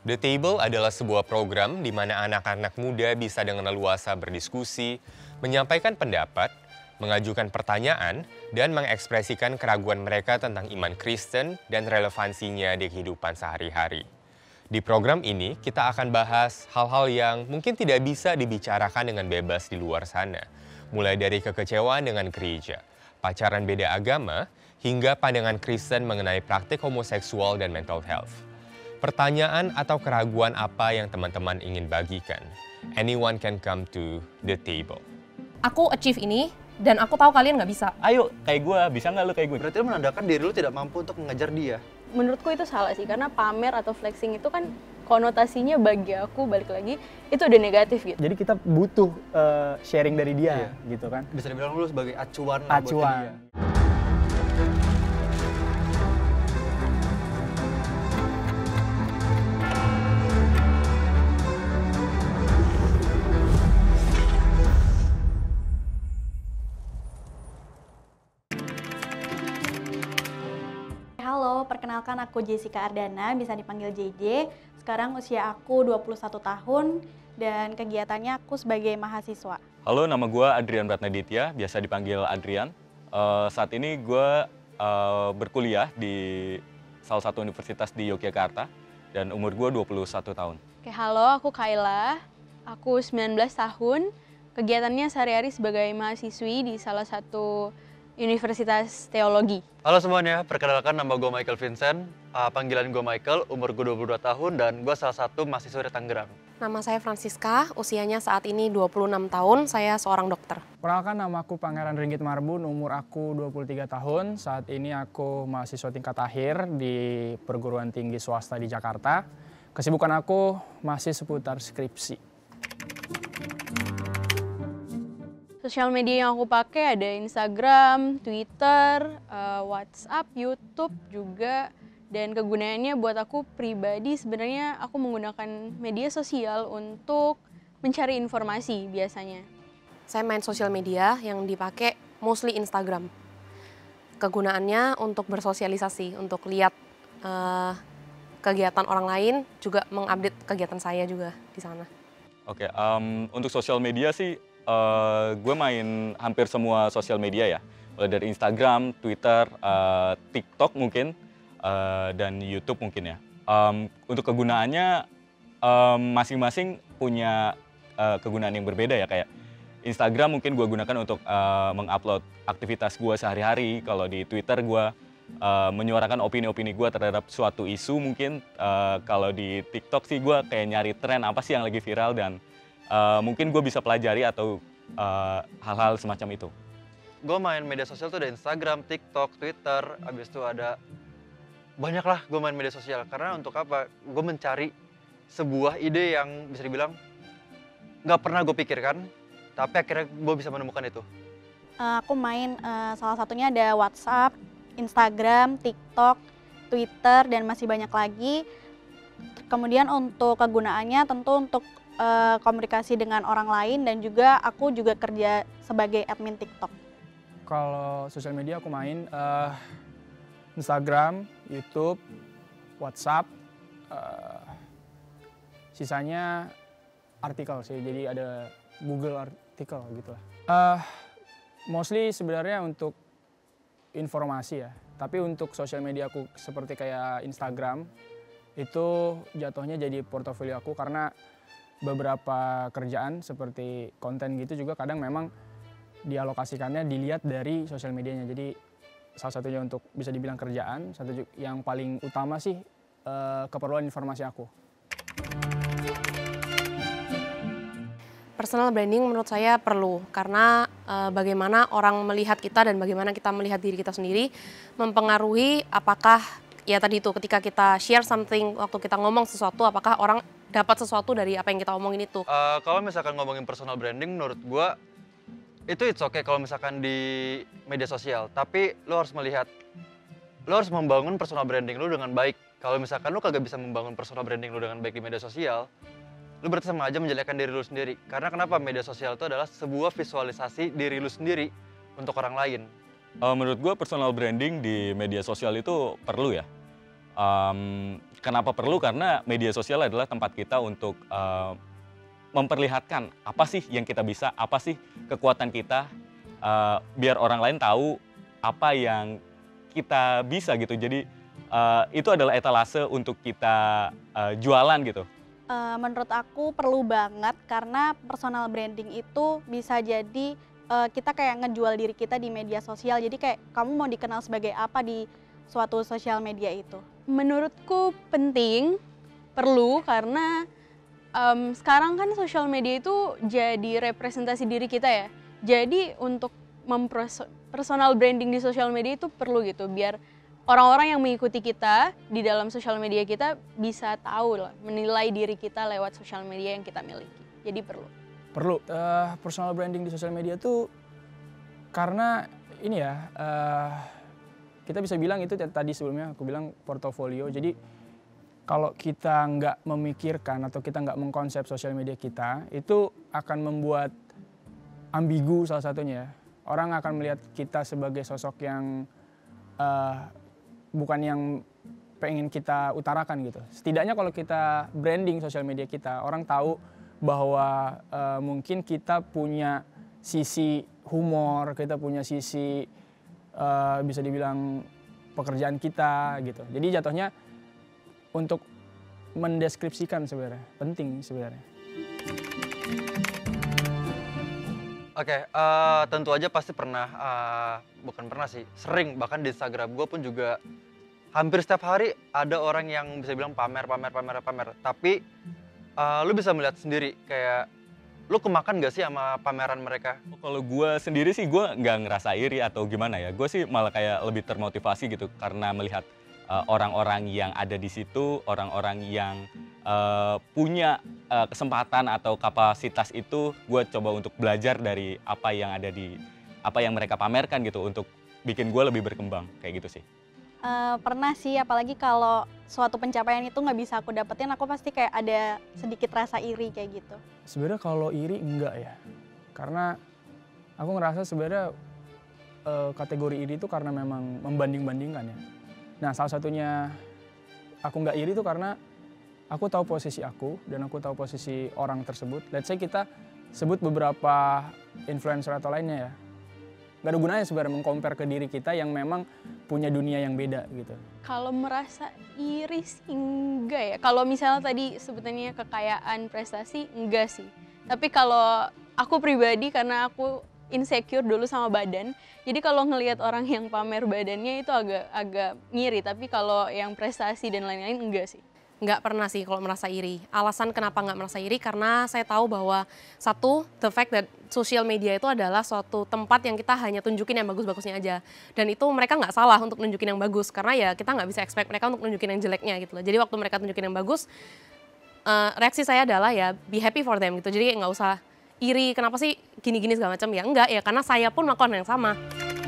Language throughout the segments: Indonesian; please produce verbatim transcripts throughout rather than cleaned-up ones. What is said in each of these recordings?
The Table adalah sebuah program di mana anak-anak muda bisa dengan leluasa berdiskusi, menyampaikan pendapat, mengajukan pertanyaan, dan mengekspresikan keraguan mereka tentang iman Kristen dan relevansinya di kehidupan sehari-hari. Di program ini, kita akan bahas hal-hal yang mungkin tidak bisa dibicarakan dengan bebas di luar sana, mulai dari kekecewaan dengan gereja, pacaran beda agama, hingga pandangan Kristen mengenai praktik homoseksual dan mental health. Pertanyaan atau keraguan apa yang teman-teman ingin bagikan? Anyone can come to the table. Aku achieve ini, dan aku tahu kalian nggak bisa. Ayo, kayak gue, bisa nggak lu kayak gue? Berarti lu menandakan diri lu tidak mampu untuk mengejar dia. Menurutku itu salah sih, karena pamer atau flexing itu kan konotasinya bagi aku, balik lagi, itu udah negatif gitu. Jadi kita butuh uh, sharing dari dia, iya. gitu kan. Bisa dibilang lu sebagai acuan. Acuan. Halo, perkenalkan aku Jessica Ardana, bisa dipanggil J J. Sekarang usia aku dua puluh satu tahun dan kegiatannya aku sebagai mahasiswa. Halo, nama gue Adrian Ratnaditya, biasa dipanggil Adrian. Uh, saat ini gue uh, berkuliah di salah satu universitas di Yogyakarta dan umur gue dua puluh satu tahun. Oke, halo, aku Kayla. Aku sembilan belas tahun. Kegiatannya sehari-hari sebagai mahasiswi di salah satu Universitas Teologi. Halo semuanya, perkenalkan nama gue Michael Vincent, uh, panggilan gue Michael, umur gue dua puluh dua tahun dan gue salah satu mahasiswa di Tangerang. Nama saya Francisca, usianya saat ini dua puluh enam tahun, saya seorang dokter. Perkenalkan, nama aku Pangeran Ringgit Marbun, umur aku dua puluh tiga tahun. Saat ini aku mahasiswa tingkat akhir di perguruan tinggi swasta di Jakarta. Kesibukan aku masih seputar skripsi. Sosial media yang aku pakai ada Instagram, Twitter, uh, WhatsApp, YouTube juga. Dan kegunaannya buat aku pribadi sebenarnya aku menggunakan media sosial untuk mencari informasi biasanya. Saya main sosial media yang dipakai mostly Instagram. Kegunaannya untuk bersosialisasi, untuk lihat uh, kegiatan orang lain, juga mengupdate kegiatan saya juga di sana. Oke, um, untuk sosial media sih, Uh, gue main hampir semua sosial media ya, mulai dari Instagram, Twitter, uh, TikTok mungkin, uh, dan YouTube mungkin ya. Um, untuk kegunaannya masing-masing um, punya uh, kegunaan yang berbeda ya, kayak Instagram mungkin gue gunakan untuk uh, mengupload aktivitas gue sehari-hari. Kalau di Twitter gue uh, menyuarakan opini-opini gue terhadap suatu isu mungkin. Uh, kalau di TikTok sih gue kayak nyari tren apa sih yang lagi viral dan Uh, mungkin gue bisa pelajari atau hal-hal uh, semacam itu. Gue main media sosial tuh ada Instagram, TikTok, Twitter, abis itu ada banyak lah gue main media sosial. Karena untuk apa? Gue mencari sebuah ide yang bisa dibilang nggak pernah gue pikirkan, tapi akhirnya gue bisa menemukan itu. Uh, aku main uh, salah satunya ada WhatsApp, Instagram, TikTok, Twitter, dan masih banyak lagi. Kemudian untuk kegunaannya tentu untuk Uh, komunikasi dengan orang lain dan juga aku juga kerja sebagai admin TikTok. Kalau sosial media aku main uh, Instagram, YouTube, WhatsApp, uh, sisanya artikel sih, jadi ada Google artikel gitu lah. Uh, mostly sebenarnya untuk informasi ya, tapi untuk sosial media aku seperti kayak Instagram itu jatuhnya jadi portofolio aku karena beberapa kerjaan seperti konten gitu juga kadang memang dialokasikannya dilihat dari sosial medianya. Jadi salah satunya untuk bisa dibilang kerjaan, satu yang paling utama sih eh, keperluan informasi aku. Personal branding menurut saya perlu karena eh, bagaimana orang melihat kita dan bagaimana kita melihat diri kita sendiri mempengaruhi apakah ya tadi itu ketika kita share something, waktu kita ngomong sesuatu apakah orang dapat sesuatu dari apa yang kita omongin itu. Uh, kalau misalkan ngomongin personal branding, menurut gue itu it's okay kalau misalkan di media sosial. Tapi lo harus melihat, lo harus membangun personal branding lo dengan baik. Kalau misalkan lo kagak bisa membangun personal branding lo dengan baik di media sosial, lo berarti sama aja menjelekkan diri lo sendiri. Karena kenapa? Media sosial itu adalah sebuah visualisasi diri lo sendiri untuk orang lain. Uh, menurut gue personal branding di media sosial itu perlu ya. Um, kenapa perlu? Karena media sosial adalah tempat kita untuk uh, memperlihatkan apa sih yang kita bisa, apa sih kekuatan kita, uh, biar orang lain tahu apa yang kita bisa gitu. Jadi uh, itu adalah etalase untuk kita uh, jualan gitu. Uh, menurut aku perlu banget karena personal branding itu bisa jadi uh, kita kayak ngejual diri kita di media sosial. Jadi kayak kamu mau dikenal sebagai apa di suatu sosial media itu. Menurutku penting, perlu karena um, sekarang kan sosial media itu jadi representasi diri kita ya. Jadi untuk mempersonal branding di sosial media itu perlu gitu, biar orang-orang yang mengikuti kita di dalam sosial media kita bisa tahu lah, menilai diri kita lewat sosial media yang kita miliki. Jadi perlu. Perlu. Uh, personal branding di sosial media tuh karena ini ya, uh, kita bisa bilang itu tadi sebelumnya aku bilang portofolio. Jadi kalau kita nggak memikirkan atau kita nggak mengkonsep sosial media kita, itu akan membuat ambigu salah satunya. Orang akan melihat kita sebagai sosok yang uh, bukan yang pengen kita utarakan gitu. Setidaknya kalau kita branding sosial media kita, orang tahu bahwa uh, mungkin kita punya sisi humor, kita punya sisi Uh, bisa dibilang pekerjaan kita gitu. Jadi jatuhnya untuk mendeskripsikan sebenarnya, penting sebenarnya. Oke, okay, uh, tentu aja pasti pernah, uh, bukan pernah sih, sering bahkan di Instagram gue pun juga hampir setiap hari ada orang yang bisa bilang pamer, pamer, pamer, pamer. Tapi uh, lu bisa melihat sendiri kayak lu kemakan gak sih sama pameran mereka? Kalau gue sendiri sih gue nggak ngerasa iri atau gimana ya. Gue sih malah kayak lebih termotivasi gitu karena melihat orang-orang uh, yang ada di situ, orang-orang yang uh, punya uh, kesempatan atau kapasitas itu, gue coba untuk belajar dari apa yang ada di, apa yang mereka pamerkan gitu untuk bikin gue lebih berkembang kayak gitu sih. Uh, pernah sih, apalagi kalau suatu pencapaian itu nggak bisa aku dapetin, aku pasti kayak ada sedikit rasa iri kayak gitu. Sebenarnya kalau iri enggak ya, karena aku ngerasa sebenarnya uh, kategori iri itu karena memang membanding-bandingkan ya. Nah salah satunya aku nggak iri itu karena aku tahu posisi aku dan aku tahu posisi orang tersebut. Let's say kita sebut beberapa influencer atau lainnya ya. Gak ada gunanya sebenarnya meng-compare ke diri kita yang memang punya dunia yang beda gitu. Kalau merasa iri sih enggak ya. Kalau misalnya tadi sebutannya kekayaan prestasi, enggak sih. Tapi kalau aku pribadi karena aku insecure dulu sama badan, jadi kalau ngelihat orang yang pamer badannya itu agak agak ngiri. Tapi kalau yang prestasi dan lain-lain enggak sih. Nggak pernah sih kalau merasa iri. Alasan kenapa nggak merasa iri karena saya tahu bahwa satu, the fact that social media itu adalah suatu tempat yang kita hanya tunjukin yang bagus-bagusnya aja. Dan itu mereka nggak salah untuk nunjukin yang bagus karena ya kita nggak bisa expect mereka untuk nunjukin yang jeleknya gitu loh. Jadi waktu mereka tunjukin yang bagus, uh, reaksi saya adalah ya be happy for them gitu. Jadi nggak usah iri, kenapa sih gini-gini segala macam, ya enggak ya karena saya pun melakukan yang sama.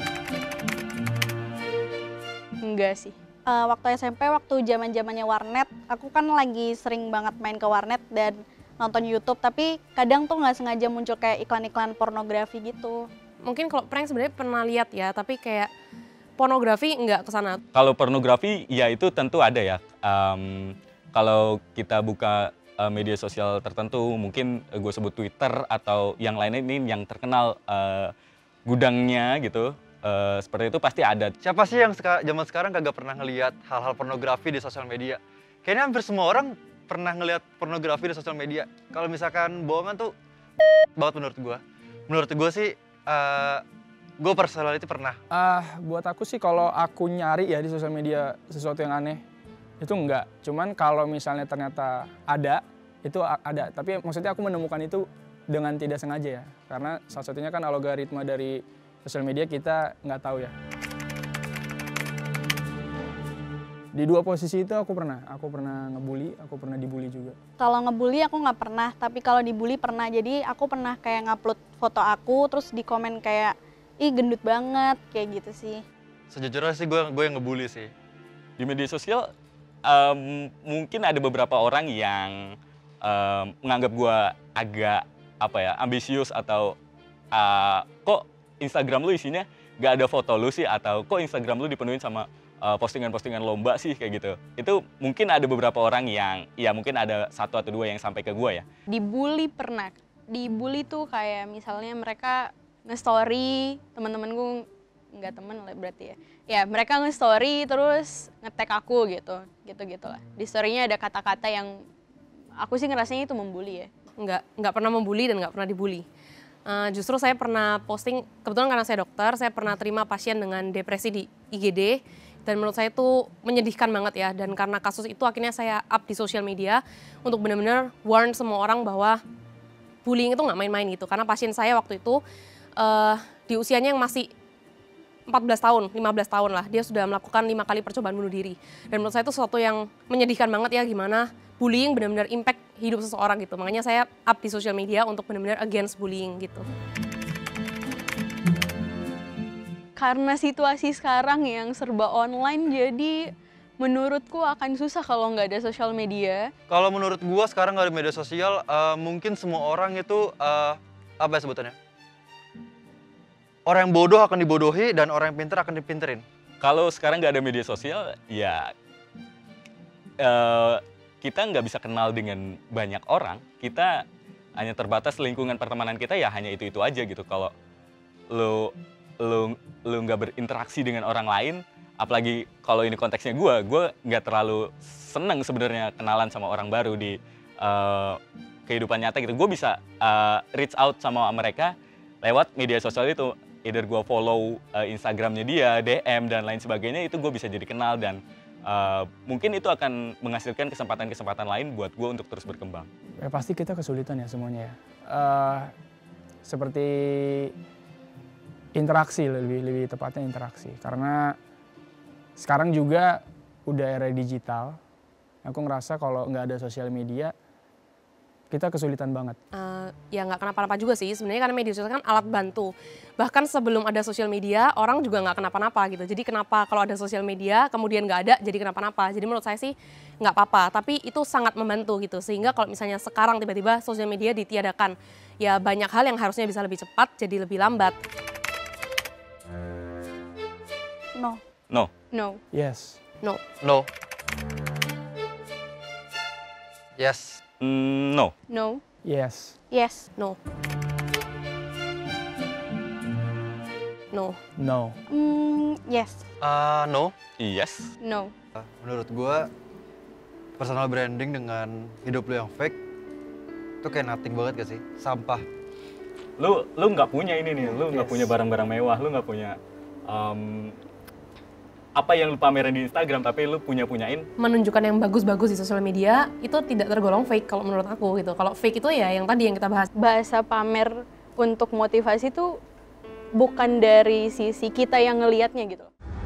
Enggak sih. Uh, waktu S M P, waktu zaman-zamannya warnet, aku kan lagi sering banget main ke warnet dan nonton YouTube, tapi kadang tuh nggak sengaja muncul kayak iklan-iklan pornografi gitu. Mungkin kalau prank sebenarnya pernah lihat ya, tapi kayak pornografi nggak ke sana. Kalau pornografi ya itu tentu ada ya. Um, kalau kita buka uh, media sosial tertentu, mungkin uh, gue sebut Twitter atau yang lainnya ini yang terkenal uh, gudangnya gitu. Uh, seperti itu pasti ada. Siapa sih yang seka zaman sekarang kagak pernah ngelihat hal-hal pornografi di sosial media? Kayaknya hampir semua orang pernah ngelihat pornografi di sosial media. Kalau misalkan bohongan tuh banget menurut gue. Menurut gue sih, uh, gue personality pernah. Ah, uh, buat aku sih kalau aku nyari ya di sosial media sesuatu yang aneh, itu enggak. Cuman kalau misalnya ternyata ada, itu ada. Tapi maksudnya aku menemukan itu dengan tidak sengaja ya. Karena salah satunya kan algoritma dari sosial media kita nggak tahu ya. Di dua posisi itu aku pernah, aku pernah ngebully, aku pernah dibully juga. Kalau ngebully aku nggak pernah, tapi kalau dibully pernah. Jadi aku pernah kayak ngupload foto aku, terus di komen kayak, ih gendut banget, kayak gitu sih. Sejujurnya sih gue gue yang ngebully sih. Di media sosial um, mungkin ada beberapa orang yang um, menganggap gue agak apa ya ambisius atau uh, kok Instagram lu isinya nggak ada foto lu sih, atau kok Instagram lu dipenuhin sama uh, postingan-postingan lomba sih kayak gitu. Itu mungkin ada beberapa orang yang, ya mungkin ada satu atau dua yang sampai ke gue ya. Dibully pernah. Dibully tuh kayak misalnya mereka nge-story, teman-temanku nggak temen lah berarti ya. Ya mereka nge-story terus nge-tag aku gitu, gitu-gitu lah. Di story-nya ada kata-kata yang aku sih ngerasanya itu membuli ya. Nggak, nggak pernah membuli dan nggak pernah dibully. Uh, justru saya pernah posting, kebetulan karena saya dokter, saya pernah terima pasien dengan depresi di I G D. Dan menurut saya itu menyedihkan banget ya. Dan karena kasus itu akhirnya saya up di sosial media untuk benar-benar warn semua orang bahwa bullying itu nggak main-main gitu. Karena pasien saya waktu itu uh, di usianya yang masih empat belas tahun, lima belas tahun lah. Dia sudah melakukan lima kali percobaan bunuh diri. Dan menurut saya itu sesuatu yang menyedihkan banget ya, gimana bullying benar-benar impact hidup seseorang gitu. Makanya saya up di sosial media untuk benar-benar against bullying gitu. Karena situasi sekarang yang serba online, jadi menurutku akan susah kalau nggak ada sosial media. Kalau menurut gua sekarang nggak ada media sosial, uh, mungkin semua orang itu uh, apa ya sebutannya? Orang yang bodoh akan dibodohi dan orang yang pintar akan dipinterin. Kalau sekarang nggak ada media sosial, ya uh, kita nggak bisa kenal dengan banyak orang. Kita hanya terbatas lingkungan pertemanan kita, ya hanya itu-itu aja gitu. Kalau lo lo lo nggak berinteraksi dengan orang lain, apalagi kalau ini konteksnya gue, gue nggak terlalu seneng sebenarnya kenalan sama orang baru di uh, kehidupan nyata gitu. Gue bisa uh, reach out sama mereka lewat media sosial itu, either gue follow uh, Instagramnya dia, D M dan lain sebagainya, itu gue bisa jadi kenal dan uh, mungkin itu akan menghasilkan kesempatan-kesempatan lain buat gue untuk terus berkembang. Ya, pasti kita kesulitan ya semuanya ya. Uh, seperti interaksi, lebih lebih tepatnya interaksi. Karena sekarang juga udah era digital. Aku ngerasa kalau nggak ada sosial media, kita kesulitan banget. Uh, ya nggak kenapa-napa juga sih, sebenarnya karena media sosial kan alat bantu. Bahkan sebelum ada sosial media, orang juga nggak kenapa-napa gitu. Jadi kenapa kalau ada sosial media, kemudian nggak ada, jadi kenapa-napa. Jadi menurut saya sih nggak apa-apa, tapi itu sangat membantu gitu. Sehingga kalau misalnya sekarang tiba-tiba sosial media ditiadakan, ya banyak hal yang harusnya bisa lebih cepat, jadi lebih lambat. No. No. No. Yes. No. No. Yes. Mm, no. No. Yes. Yes. No. No. No. Mm, yes. Uh, no. Yes. No. Menurut gua personal branding dengan hidup lu yang fake itu kayak nothing banget gak sih? Sampah. Lu lu nggak punya ini nih, lu nggak Yes. punya barang-barang mewah, lu nggak punya um, apa yang lu pamerin di Instagram, tapi lu punya-punyain. Menunjukkan yang bagus-bagus di sosial media itu tidak tergolong fake kalau menurut aku gitu. Kalau fake itu ya yang tadi yang kita bahas. Bahasa pamer untuk motivasi tuh bukan dari sisi kita yang ngelihatnya gitu.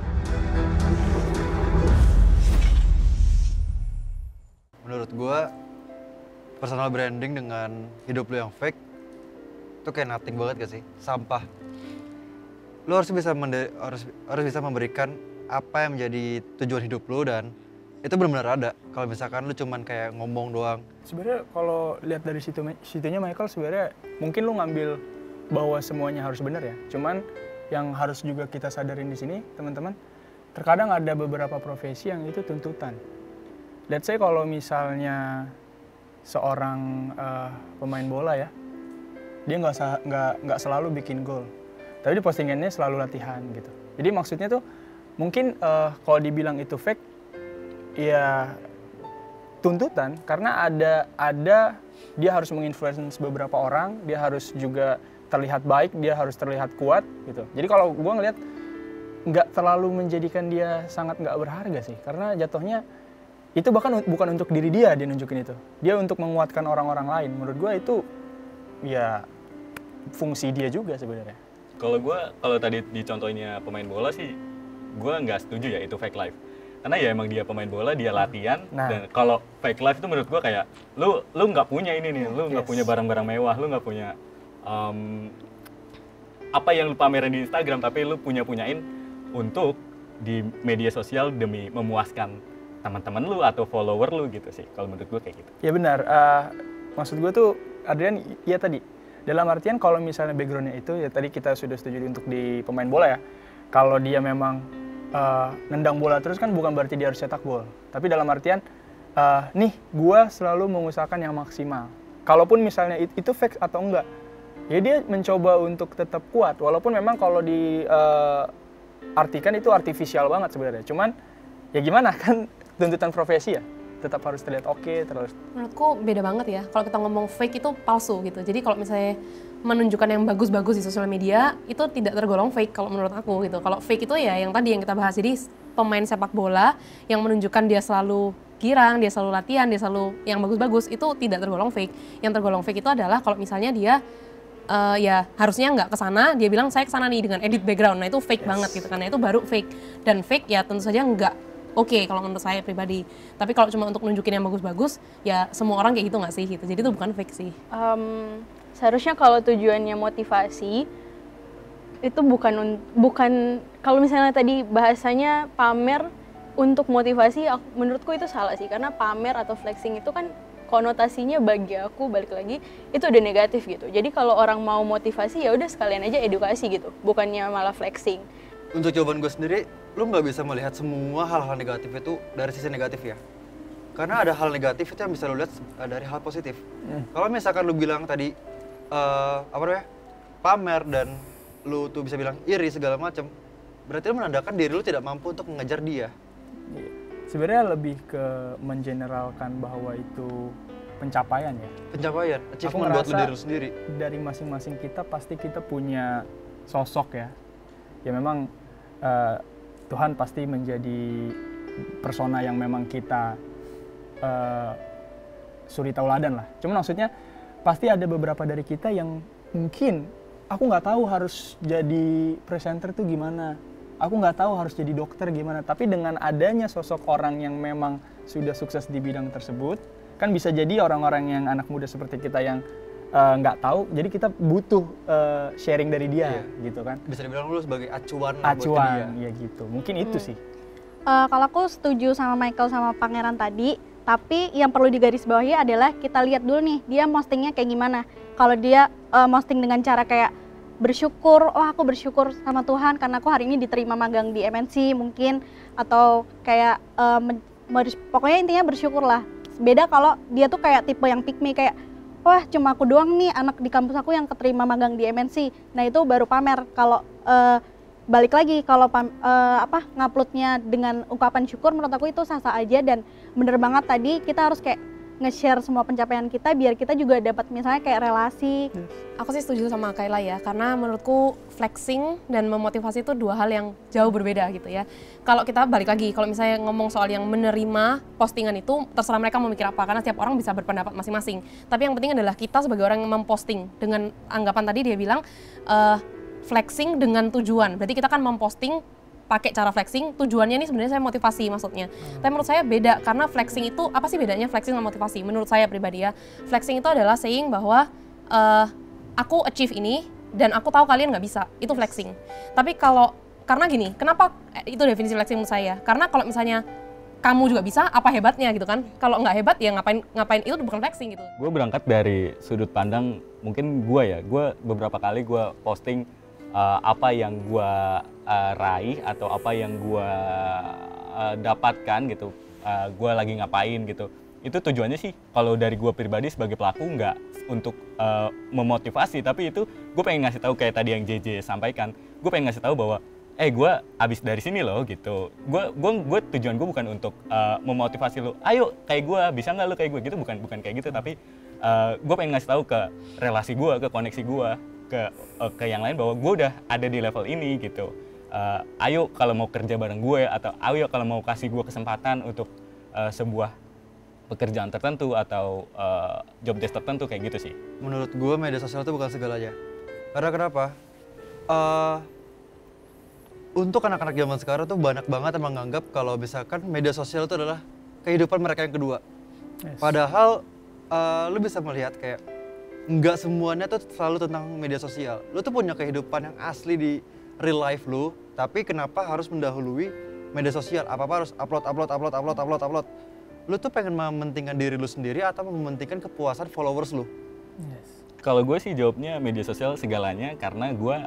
Menurut gua personal branding dengan hidup lu yang fake itu kayak nothing banget gak sih? Sampah. Lu harus bisa mende- harus harus bisa memberikan apa yang menjadi tujuan hidup lu dan itu benar-benar ada. Kalau misalkan lu cuman kayak ngomong doang. Sebenarnya kalau lihat dari situ situnya Michael, sebenarnya mungkin lu ngambil bahwa semuanya harus benar ya. Cuman yang harus juga kita sadarin di sini, teman-teman, terkadang ada beberapa profesi yang itu tuntutan. Let's say kalau misalnya seorang uh, pemain bola ya, dia nggak nggak nggak selalu bikin gol, tapi di postingannya selalu latihan gitu. Jadi maksudnya tuh mungkin uh, kalau dibilang itu fake, ya tuntutan karena ada ada dia harus menginfluence beberapa orang, dia harus juga terlihat baik, dia harus terlihat kuat gitu. Jadi kalau gue ngelihat nggak terlalu menjadikan dia sangat nggak berharga sih, karena jatuhnya itu bahkan bukan untuk diri dia dia nunjukin itu, dia untuk menguatkan orang-orang lain. Menurut gue itu ya fungsi dia juga sebenarnya. Kalau gue, kalau tadi di contohnya pemain bola sih, gue nggak setuju ya itu fake life. Karena ya emang dia pemain bola, dia latihan, Nah. dan kalau fake life itu menurut gue kayak, lu lu nggak punya ini nih, lu nggak Yes. punya barang-barang mewah, lu nggak punya um, apa yang lu pamerin di Instagram, tapi lu punya-punyain untuk di media sosial demi memuaskan teman-teman lu atau follower lu gitu sih. Kalau menurut gue kayak gitu. Ya benar, uh, maksud gue tuh Adrian, ya tadi dalam artian kalau misalnya backgroundnya itu ya tadi kita sudah setuju untuk di pemain bola ya, kalau dia memang uh, nendang bola terus kan bukan berarti dia harus cetak gol. Tapi dalam artian, uh, nih gue selalu mengusahakan yang maksimal. Kalaupun misalnya it, itu fake atau enggak, ya dia mencoba untuk tetap kuat. Walaupun memang kalau di uh, artikan itu artifisial banget sebenarnya. Cuman ya gimana kan tuntutan profesi ya, tetap harus terlihat oke okay, terus. Menurutku beda banget ya. Kalau kita ngomong fake itu palsu gitu. Jadi kalau misalnya menunjukkan yang bagus-bagus di sosial media itu tidak tergolong fake kalau menurut aku gitu. Kalau fake itu ya yang tadi yang kita bahas, jadi pemain sepak bola yang menunjukkan dia selalu girang, dia selalu latihan, dia selalu yang bagus-bagus, itu tidak tergolong fake. Yang tergolong fake itu adalah kalau misalnya dia uh, ya harusnya nggak kesana, dia bilang saya kesana nih dengan edit background. Nah itu fake yes. banget gitu, karena itu baru fake. Dan fake ya tentu saja nggak oke okay, kalau menurut saya pribadi. Tapi kalau cuma untuk nunjukin yang bagus-bagus, ya semua orang kayak gitu nggak sih gitu. Jadi itu bukan fake sih. Um, seharusnya kalau tujuannya motivasi itu bukan bukan kalau misalnya tadi bahasanya pamer untuk motivasi, aku, menurutku itu salah sih, karena pamer atau flexing itu kan konotasinya bagi aku balik lagi itu udah negatif gitu. Jadi kalau orang mau motivasi ya udah sekalian aja edukasi gitu, bukannya malah flexing. Untuk jawaban gue sendiri, lu nggak bisa melihat semua hal-hal negatif itu dari sisi negatif ya. Karena ada hal negatif itu yang bisa lu lihat dari hal positif. Hmm. Kalau misalkan lu bilang tadi uh, apa namanya pamer dan lu tuh bisa bilang iri segala macam, berarti lu menandakan diri lu tidak mampu untuk mengejar dia. Sebenarnya lebih ke mengeneralkan bahwa itu pencapaian ya. Pencapaian, achievement buat lu diri lu sendiri. Dari masing-masing kita pasti kita punya sosok ya. Ya memang uh, Tuhan pasti menjadi persona yang memang kita uh, suri tauladan lah. Cuma maksudnya pasti ada beberapa dari kita yang mungkin aku nggak tahu harus jadi presenter tuh gimana. Aku nggak tahu harus jadi dokter gimana. Tapi dengan adanya sosok orang yang memang sudah sukses di bidang tersebut, kan bisa jadi orang-orang yang anak muda seperti kita yang nggak uh, tahu. Jadi kita butuh uh, sharing dari dia, iya. gitu kan. Bisa dibilang lu sebagai acuan. Acuan, ya gitu. Mungkin hmm. itu sih. Uh, kalau aku setuju sama Michael sama Pangeran tadi, tapi yang perlu digarisbawahi adalah kita lihat dulu nih dia postingnya kayak gimana. Kalau dia uh, posting dengan cara kayak bersyukur, oh aku bersyukur sama Tuhan karena aku hari ini diterima magang di M N C mungkin, atau kayak uh, pokoknya intinya bersyukur lah. Beda kalau dia tuh kayak tipe yang pick me, kayak wah cuma aku doang nih anak di kampus aku yang keterima magang di M N C. Nah itu baru pamer. Kalau uh, balik lagi kalau uh, apa nguploadnya dengan ungkapan syukur, menurut aku itu sah-sah aja dan bener banget tadi kita harus kayak nge-share semua pencapaian kita biar kita juga dapat misalnya kayak relasi. Aku sih setuju sama Kayla ya, karena menurutku flexing dan memotivasi itu dua hal yang jauh berbeda gitu ya. Kalau kita balik lagi, kalau misalnya ngomong soal yang menerima postingan itu, terserah mereka mau mikir apa, karena setiap orang bisa berpendapat masing-masing. Tapi yang penting adalah kita sebagai orang yang memposting, dengan anggapan tadi dia bilang uh, flexing dengan tujuan, berarti kita kan memposting pakai cara flexing, tujuannya ini sebenarnya saya motivasi maksudnya. Hmm. Tapi menurut saya beda, karena flexing itu, apa sih bedanya flexing sama motivasi? Menurut saya pribadi ya, flexing itu adalah saying bahwa uh, aku achieve ini dan aku tahu kalian nggak bisa, itu flexing. Tapi kalau, karena gini, kenapa itu definisi flexing menurut saya? Karena kalau misalnya kamu juga bisa, apa hebatnya gitu kan? Kalau nggak hebat ya ngapain ngapain itu bukan flexing gitu. Gue berangkat dari sudut pandang, mungkin gue ya, gue beberapa kali gue posting Uh, apa yang gue uh, raih atau apa yang gue uh, dapatkan gitu, uh, gue lagi ngapain gitu. Itu tujuannya sih kalau dari gue pribadi sebagai pelaku nggak untuk uh, memotivasi, tapi itu gue pengen ngasih tahu kayak tadi yang J J sampaikan. Gue pengen ngasih tahu bahwa eh gue abis dari sini loh gitu. Gue gue gue tujuan gue bukan untuk uh, memotivasi lo, ayo kayak gue, bisa nggak lo kayak gue gitu, bukan bukan kayak gitu, tapi uh, gue pengen ngasih tahu ke relasi gue, ke koneksi gue, ke ke yang lain bahwa gue udah ada di level ini gitu. Uh, ayo kalau mau kerja bareng gue, atau ayo kalau mau kasih gue kesempatan untuk uh, sebuah pekerjaan tertentu atau uh, job desk tertentu kayak gitu sih. Menurut gue media sosial itu bukan segalanya. Karena kenapa? Uh, untuk anak-anak zaman sekarang tuh banyak banget yang menganggap kalau misalkan media sosial itu adalah kehidupan mereka yang kedua. Yes. Padahal uh, lu bisa melihat kayak nggak semuanya tuh selalu tentang media sosial. Lu tuh punya kehidupan yang asli di real life lu, tapi kenapa harus mendahului media sosial? Apa-apa harus upload, upload, upload, upload, upload, upload. Lu tuh pengen mementingkan diri lu sendiri atau mementingkan kepuasan followers lu? Yes. Kalau gue sih jawabnya media sosial segalanya, karena gue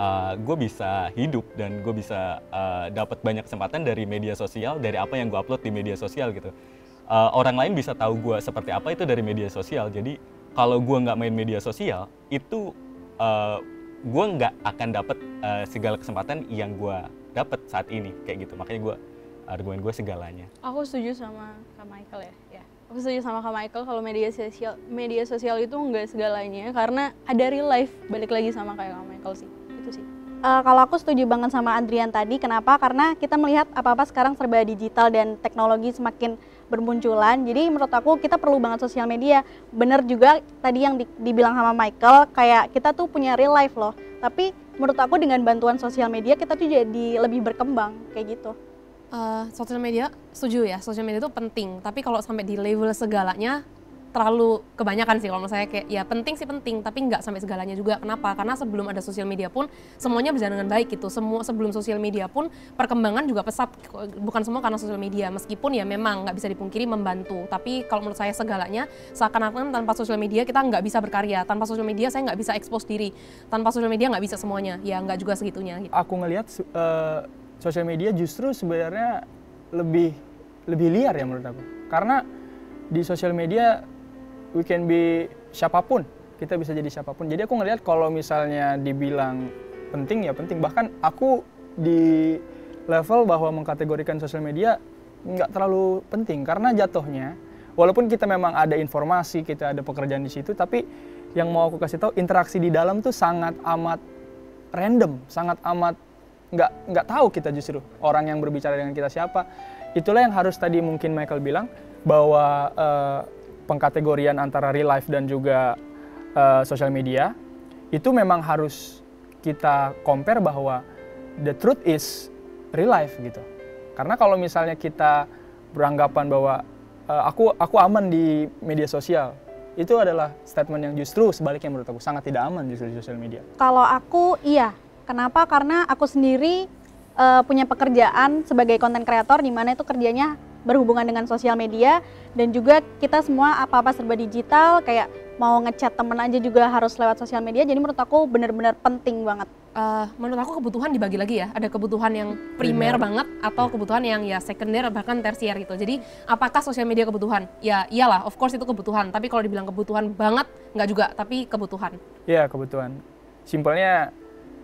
uh, gue bisa hidup dan gue bisa uh, dapat banyak kesempatan dari media sosial, dari apa yang gue upload di media sosial gitu. Uh, orang lain bisa tahu gue seperti apa itu dari media sosial. Jadi kalau gue nggak main media sosial, itu uh, gue nggak akan dapat uh, segala kesempatan yang gue dapat saat ini kayak gitu. Makanya gue argumen gue segalanya. Aku setuju sama Kak Michael ya. ya. Aku setuju sama Kak Michael kalau media sosial media sosial itu nggak segalanya karena ada real life. Balik lagi sama kayak Kak Michael sih. Itu sih. Uh, kalau aku setuju banget sama Adrian tadi, kenapa? Karena kita melihat apa-apa sekarang serba digital dan teknologi semakin bermunculan. Jadi menurut aku kita perlu banget sosial media. Bener juga tadi yang di, dibilang sama Michael, kayak kita tuh punya real life loh. Tapi menurut aku dengan bantuan sosial media kita tuh jadi lebih berkembang kayak gitu. Uh, sosial media, setuju ya, sosial media itu penting. Tapi kalau sampai di level segalanya, terlalu kebanyakan sih kalau menurut saya. Kayak ya penting sih penting, tapi nggak sampai segalanya juga. Kenapa? Karena sebelum ada sosial media pun semuanya berjalan dengan baik gitu. Semua sebelum sosial media pun perkembangan juga pesat. Bukan semua karena sosial media. Meskipun ya memang nggak bisa dipungkiri membantu. Tapi kalau menurut saya segalanya seakan-akan tanpa sosial media kita nggak bisa berkarya. Tanpa sosial media saya nggak bisa expose diri. Tanpa sosial media nggak bisa semuanya. Ya nggak juga segitunya. Gitu. Aku ngelihat uh, sosial media justru sebenarnya lebih lebih liar ya menurut aku. Karena di sosial media we can be siapapun, kita bisa jadi siapapun. Jadi aku ngelihat kalau misalnya dibilang penting ya penting. Bahkan aku di level bahwa mengkategorikan sosial media nggak terlalu penting karena jatuhnya walaupun kita memang ada informasi, kita ada pekerjaan di situ, tapi yang mau aku kasih tahu interaksi di dalam tuh sangat amat random, sangat amat nggak nggak tahu kita justru orang yang berbicara dengan kita siapa. Itulah yang harus tadi mungkin Michael bilang bahwa uh, pengkategorian antara real life dan juga uh, social media itu memang harus kita compare bahwa the truth is real life gitu. Karena kalau misalnya kita beranggapan bahwa uh, aku aku aman di media sosial, itu adalah statement yang justru sebaliknya menurut aku sangat tidak aman justru di sosial media. Kalau aku iya, kenapa? Karena aku sendiri uh, punya pekerjaan sebagai content creator di mana itu kerjanya berhubungan dengan sosial media dan juga kita semua apa-apa serba digital, kayak mau ngechat temen aja juga harus lewat sosial media. Jadi menurut aku benar-benar penting banget. Uh, menurut aku kebutuhan dibagi lagi ya, ada kebutuhan yang primer banget atau kebutuhan yang ya sekunder bahkan tersier gitu. Jadi apakah sosial media kebutuhan? Ya iyalah, of course itu kebutuhan, tapi kalau dibilang kebutuhan banget nggak juga, tapi kebutuhan. Iya kebutuhan. Simpelnya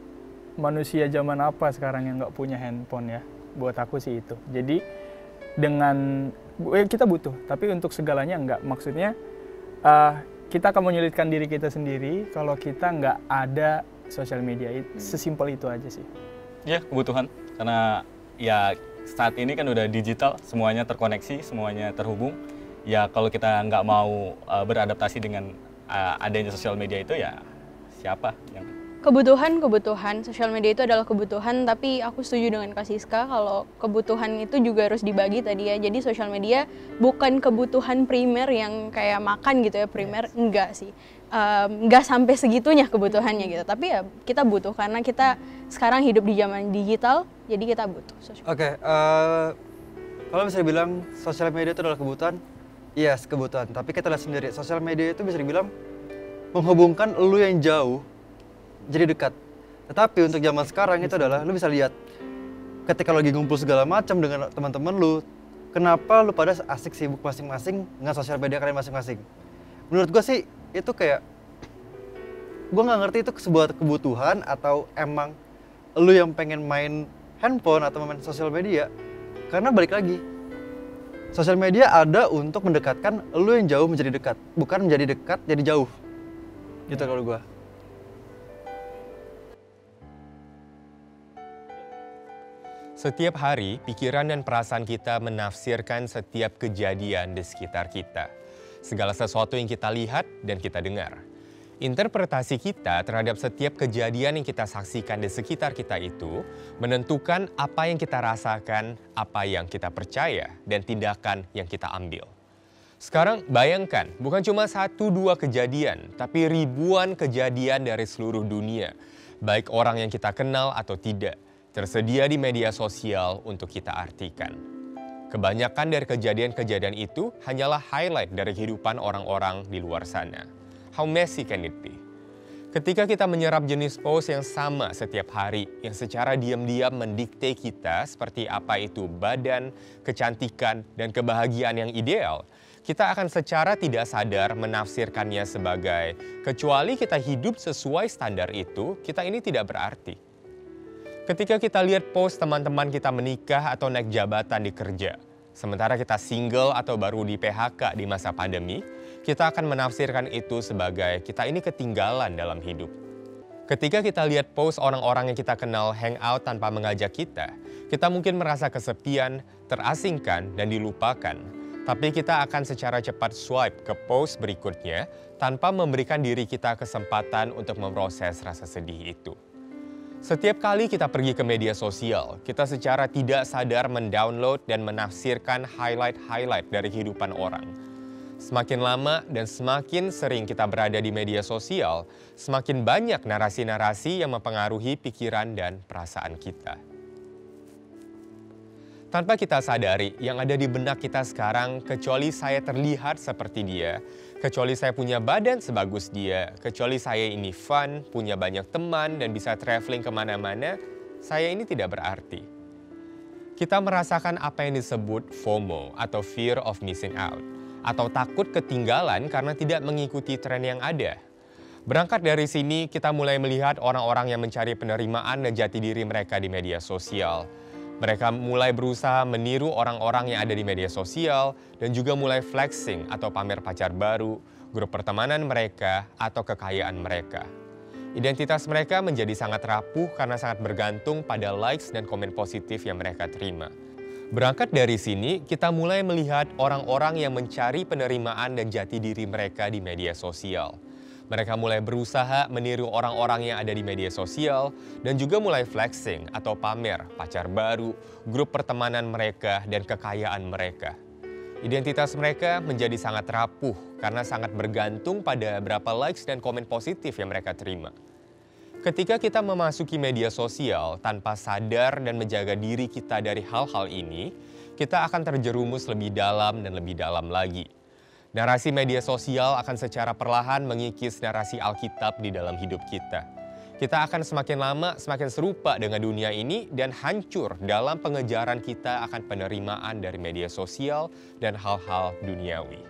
manusia zaman apa sekarang yang nggak punya handphone ya? Buat aku sih itu. Jadi dengan kita butuh, tapi untuk segalanya enggak. Maksudnya uh, kita akan menyulitkan diri kita sendiri kalau kita nggak ada sosial media. Sesimpel itu aja sih. Ya kebutuhan, karena ya saat ini kan udah digital, semuanya terkoneksi, semuanya terhubung. Ya kalau kita nggak mau uh, beradaptasi dengan uh, adanya sosial media itu ya siapa yang Kebutuhan, kebutuhan. Sosial media itu adalah kebutuhan, tapi aku setuju dengan Kak Siska kalau kebutuhan itu juga harus dibagi tadi ya. Jadi sosial media bukan kebutuhan primer yang kayak makan gitu ya, primer, enggak sih. Um, enggak sampai segitunya kebutuhannya gitu, tapi ya kita butuh karena kita sekarang hidup di zaman digital, jadi kita butuh sosial. Oke, okay, uh, kalau bisa dibilang sosial media itu adalah kebutuhan, yes kebutuhan. Tapi kita lihat sendiri, sosial media itu bisa dibilang menghubungkan lu yang jauh jadi dekat. Tetapi untuk zaman sekarang itu adalah lu bisa lihat ketika lagi ngumpul segala macam dengan teman-teman lu, kenapa lu pada asik sibuk masing-masing dengan sosial media kalian masing-masing. Menurut gua sih itu kayak gua nggak ngerti itu sebuah kebutuhan atau emang lu yang pengen main handphone atau main sosial media. Karena balik lagi, sosial media ada untuk mendekatkan lu yang jauh menjadi dekat, bukan menjadi dekat jadi jauh. Gitu kalau gua. Setiap hari, pikiran dan perasaan kita menafsirkan setiap kejadian di sekitar kita. Segala sesuatu yang kita lihat dan kita dengar. Interpretasi kita terhadap setiap kejadian yang kita saksikan di sekitar kita itu menentukan apa yang kita rasakan, apa yang kita percaya, dan tindakan yang kita ambil. Sekarang bayangkan, bukan cuma satu dua kejadian, tapi ribuan kejadian dari seluruh dunia, baik orang yang kita kenal atau tidak, tersedia di media sosial untuk kita artikan. Kebanyakan dari kejadian-kejadian itu hanyalah highlight dari kehidupan orang-orang di luar sana. How messy can it be? Ketika kita menyerap jenis post yang sama setiap hari, yang secara diam-diam mendikte kita seperti apa itu badan, kecantikan, dan kebahagiaan yang ideal, kita akan secara tidak sadar menafsirkannya sebagai kecuali kita hidup sesuai standar itu, kita ini tidak berarti. Ketika kita lihat post teman-teman kita menikah atau naik jabatan di kerja, sementara kita single atau baru di P H K di masa pandemi, kita akan menafsirkan itu sebagai kita ini ketinggalan dalam hidup. Ketika kita lihat post orang-orang yang kita kenal hangout tanpa mengajak kita, kita mungkin merasa kesepian, terasingkan, dan dilupakan. Tapi kita akan secara cepat swipe ke post berikutnya tanpa memberikan diri kita kesempatan untuk memproses rasa sedih itu. Setiap kali kita pergi ke media sosial, kita secara tidak sadar mendownload dan menafsirkan highlight-highlight dari kehidupan orang. Semakin lama dan semakin sering kita berada di media sosial, semakin banyak narasi-narasi yang mempengaruhi pikiran dan perasaan kita. Tanpa kita sadari, yang ada di benak kita sekarang, kecuali saya terlihat seperti dia, kecuali saya punya badan sebagus dia, kecuali saya ini fun, punya banyak teman, dan bisa traveling kemana-mana, saya ini tidak berarti. Kita merasakan apa yang disebut FOMO atau Fear of Missing Out, atau takut ketinggalan karena tidak mengikuti tren yang ada. Berangkat dari sini, kita mulai melihat orang-orang yang mencari penerimaan dan jati diri mereka di media sosial. Mereka mulai berusaha meniru orang-orang yang ada di media sosial dan juga mulai flexing atau pamer pacar baru, grup pertemanan mereka, atau kekayaan mereka. Identitas mereka menjadi sangat rapuh karena sangat bergantung pada likes dan komen positif yang mereka terima. Berangkat dari sini, kita mulai melihat orang-orang yang mencari penerimaan dan jati diri mereka di media sosial. Mereka mulai berusaha meniru orang-orang yang ada di media sosial dan juga mulai flexing atau pamer pacar baru, grup pertemanan mereka, dan kekayaan mereka. Identitas mereka menjadi sangat rapuh karena sangat bergantung pada berapa likes dan komen positif yang mereka terima. Ketika kita memasuki media sosial tanpa sadar dan menjaga diri kita dari hal-hal ini, kita akan terjerumus lebih dalam dan lebih dalam lagi. Narasi media sosial akan secara perlahan mengikis narasi Alkitab di dalam hidup kita. Kita akan semakin lama semakin serupa dengan dunia ini dan hancur dalam pengejaran kita akan penerimaan dari media sosial dan hal-hal duniawi.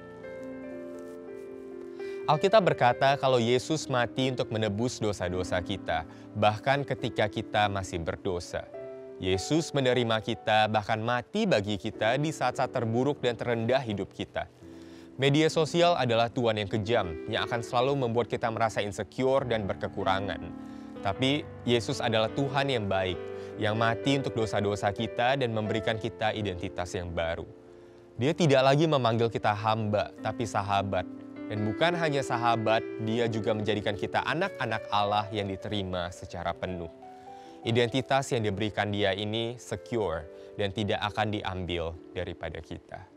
Alkitab berkata kalau Yesus mati untuk menebus dosa-dosa kita, bahkan ketika kita masih berdosa. Yesus menerima kita, bahkan mati bagi kita di saat-saat terburuk dan terendah hidup kita. Media sosial adalah tuan yang kejam, yang akan selalu membuat kita merasa insecure dan berkekurangan. Tapi Yesus adalah Tuhan yang baik, yang mati untuk dosa-dosa kita dan memberikan kita identitas yang baru. Dia tidak lagi memanggil kita hamba, tapi sahabat. Dan bukan hanya sahabat, dia juga menjadikan kita anak-anak Allah yang diterima secara penuh. Identitas yang diberikan dia ini secure dan tidak akan diambil daripada kita.